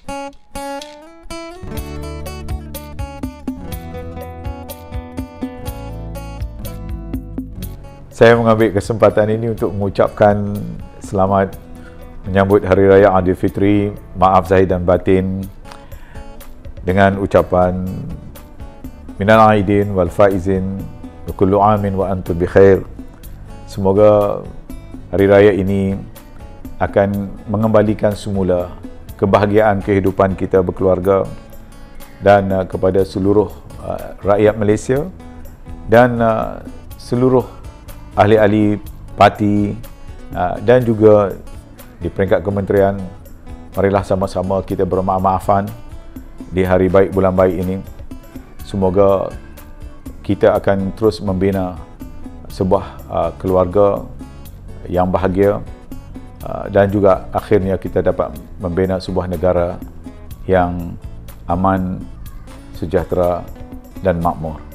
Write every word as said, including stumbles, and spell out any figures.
Saya mengambil kesempatan ini untuk mengucapkan selamat menyambut Hari Raya Aidilfitri, maaf zahir dan batin, dengan ucapan minal aidin wal faizin wa kullu amin wa antum bi khair. Semoga hari raya ini akan mengembalikan semula kebahagiaan kehidupan kita berkeluarga dan uh, kepada seluruh uh, rakyat Malaysia dan uh, seluruh ahli-ahli parti uh, dan juga di peringkat kementerian. Marilah sama-sama kita bermaaf-maafan di hari baik bulan baik ini. Semoga kita akan terus membina sebuah uh, keluarga yang bahagia uh, dan juga akhirnya kita dapat membina sebuah negara yang aman, sejahtera dan makmur.